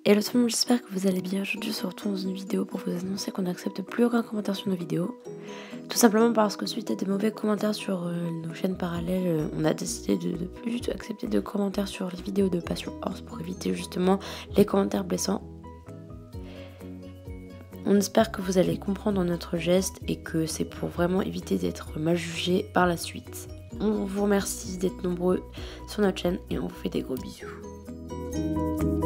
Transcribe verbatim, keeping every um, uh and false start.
Hello tout le monde, j'espère que vous allez bien. Aujourd'hui, on se retrouve dans une vidéo pour vous annoncer qu'on n'accepte plus aucun commentaire sur nos vidéos. Tout simplement parce que suite à des mauvais commentaires sur euh, nos chaînes parallèles, euh, on a décidé de ne plus du tout accepter de commentaires sur les vidéos de Passion Horse pour éviter justement les commentaires blessants. On espère que vous allez comprendre notre geste et que c'est pour vraiment éviter d'être mal jugé par la suite. On vous remercie d'être nombreux sur notre chaîne et on vous fait des gros bisous.